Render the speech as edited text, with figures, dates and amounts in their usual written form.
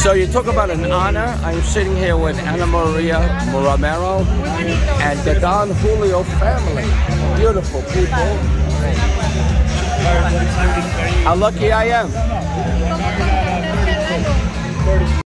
So you talk about an honor. I'm sitting here with Ana Maria Romero and the Don Julio family. Beautiful people. How lucky I am.